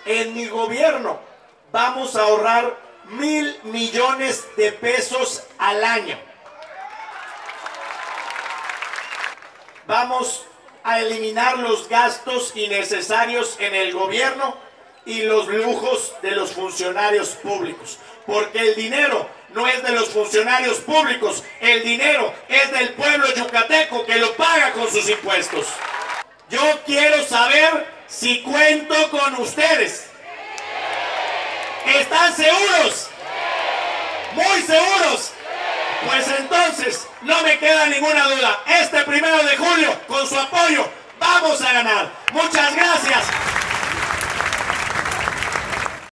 En mi gobierno vamos a ahorrar 1,000 millones de pesos al año. Vamos a eliminar los gastos innecesarios en el gobierno y los lujos de los funcionarios públicos. Porque el dinero no es de los funcionarios públicos, el dinero es del pueblo yucateco que lo paga con sus impuestos. Yo quiero saber si cuento con ustedes. ¿Están seguros? ¿Muy seguros? Pues entonces no me queda ninguna duda. Este 1 de julio, con su apoyo, vamos a ganar. Muchas gracias.